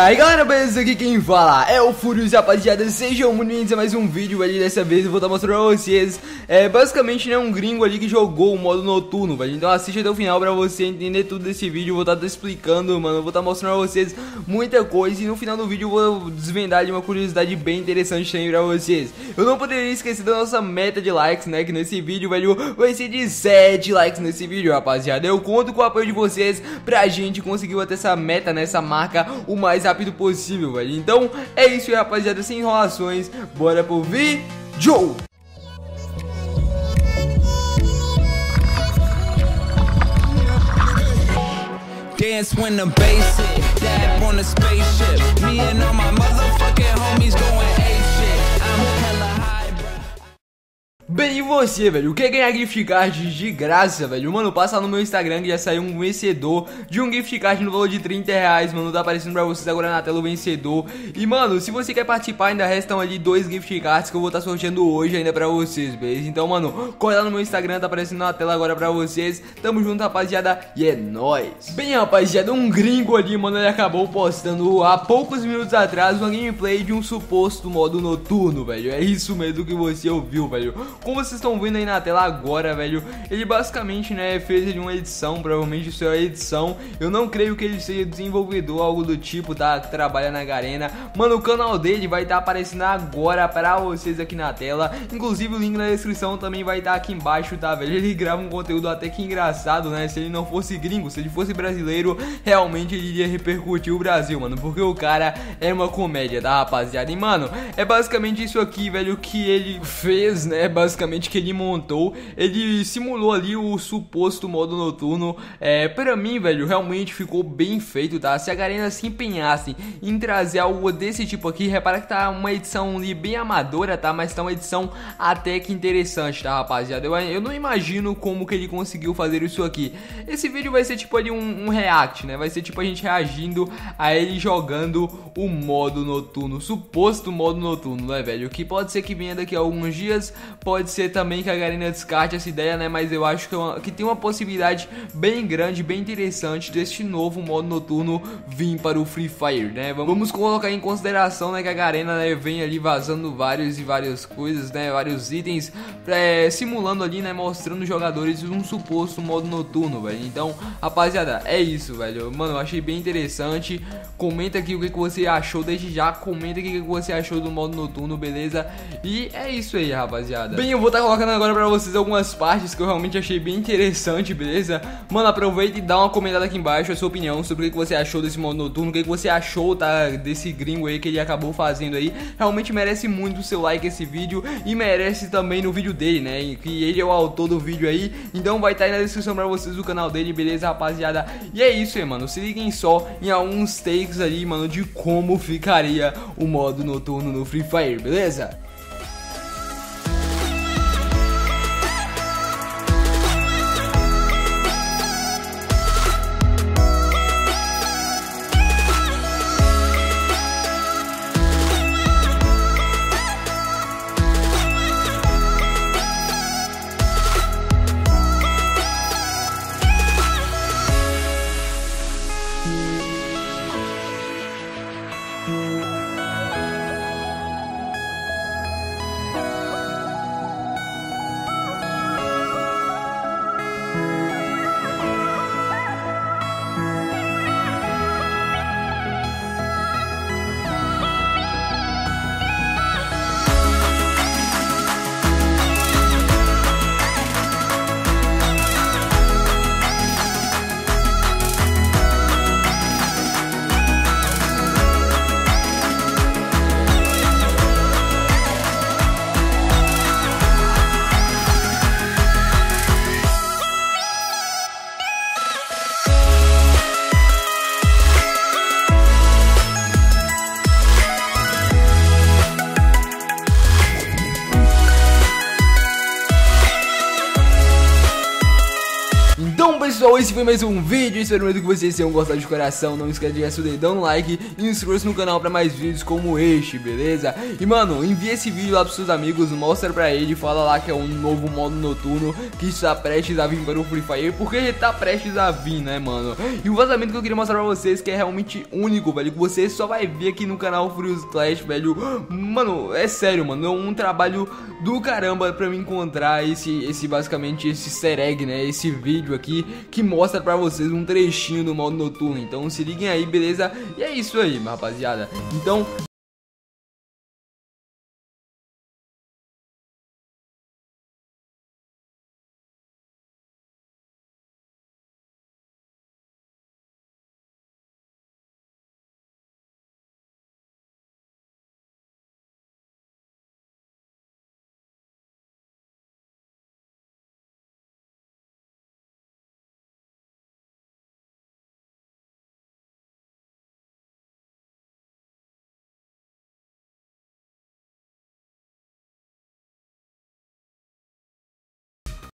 Aí galera, beleza? Aqui quem fala é o Furious, rapaziada. Sejam muito bem-vindos a mais um vídeo ali. Dessa vez eu vou estar mostrando pra vocês basicamente, né, um gringo ali que jogou o modo noturno, velho. Então assiste até o final pra você entender tudo desse vídeo. Eu vou estar explicando, mano. Eu vou estar mostrando pra vocês muita coisa. E no final do vídeo eu vou desvendar de uma curiosidade bem interessante também pra vocês. Eu não poderia esquecer da nossa meta de likes, né, que nesse vídeo, velho, vai ser de 7 likes nesse vídeo, rapaziada. Eu conto com o apoio de vocês pra gente conseguir bater essa meta, né, essa marca o mais rápido possível, velho. Então é isso aí, rapaziada, sem enrolações, bora pro vídeo! Dance when the bass hit, dab on the spaceship. Me and all my motherfucking homies going ape shit. I'm hella high, bro. Bem, e você, velho, quer ganhar gift card de graça, velho? Mano, passa no meu Instagram que já saiu um vencedor de um gift card no valor de 30 reais, mano. Tá aparecendo pra vocês agora na tela o vencedor. E, mano, se você quer participar, ainda restam ali 2 gift cards que eu vou estar sorteando hoje ainda pra vocês, beleza? Então, mano, corre lá no meu Instagram, tá aparecendo na tela agora pra vocês. Tamo junto, rapaziada, e é nóis. Bem, rapaziada, um gringo ali, mano, ele acabou postando há poucos minutos atrás uma gameplay de um suposto modo noturno, velho. É isso mesmo que você ouviu, velho. Como vocês estão vendo aí na tela agora, velho, ele basicamente, né, fez ali uma edição, provavelmente isso é a edição. Eu não creio que ele seja desenvolvedor, algo do tipo, tá, que trabalha na Garena. Mano, o canal dele vai estar aparecendo agora pra vocês aqui na tela. Inclusive o link na descrição também vai estar aqui embaixo, tá, velho. Ele grava um conteúdo até que engraçado, né, se ele não fosse gringo, se ele fosse brasileiro, realmente ele iria repercutir o Brasil, mano, porque o cara é uma comédia, tá, rapaziada. E, mano, é basicamente isso aqui, velho, que ele fez, né, basicamente que ele montou. Ele simulou ali o suposto modo noturno. Pra mim, velho, realmente ficou bem feito, tá? Se a Garena se empenhasse em trazer algo desse tipo aqui, repara que tá uma edição ali bem amadora, tá? Mas tá uma edição até que interessante, tá, rapaziada? Eu não imagino como que ele conseguiu fazer isso aqui. Esse vídeo vai ser tipo ali um react, né? Vai ser tipo a gente reagindo a ele jogando o modo noturno, o suposto modo noturno, né, velho? Que pode ser que venha daqui a alguns dias, pode ser também que a Garena descarte essa ideia, né? Mas eu acho que tem uma possibilidade bem grande, bem interessante deste novo modo noturno vir para o Free Fire, né? Vamos colocar em consideração, né, que a Garena, né, vem ali vazando várias coisas, né? Vários itens, simulando ali, né? Mostrando jogadores um suposto modo noturno, velho. Então, rapaziada, é isso, velho. Mano, eu achei bem interessante. Comenta aqui o que você achou, desde já. Comenta aqui o que você achou do modo noturno, beleza? E é isso aí, rapaziada. Bem, eu vou estar colocando agora pra vocês algumas partes que eu realmente achei bem interessante, beleza? Mano, aproveita e dá uma comentada aqui embaixo a sua opinião sobre o que você achou desse modo noturno, o que você achou, tá, desse gringo aí que ele acabou fazendo aí. Realmente merece muito o seu like esse vídeo e merece também no vídeo dele, né? Que ele é o autor do vídeo aí, então vai estar aí na descrição pra vocês o canal dele, beleza, rapaziada? E é isso aí, mano, se liguem só em alguns takes ali, mano, de como ficaria o modo noturno no Free Fire, beleza? pessoal, esse foi mais um vídeo. Espero muito que vocês tenham gostado de coração. Não esquece de deixar seu dedão no like e inscreva-se no canal pra mais vídeos como este, beleza? E mano, envia esse vídeo lá pros seus amigos, mostra pra ele, fala lá que é um novo modo noturno que está prestes a vir para o Free Fire, porque ele tá prestes a vir, né, mano? E o vazamento que eu queria mostrar pra vocês, que é realmente único, velho, que você só vai ver aqui no canal Free Clash, velho. Mano, é sério, mano, é um trabalho do caramba pra me encontrar basicamente esse easter egg, né? Esse vídeo aqui que mostra pra vocês um trechinho do modo noturno. Então se liguem aí, beleza? E é isso aí, rapaziada. Então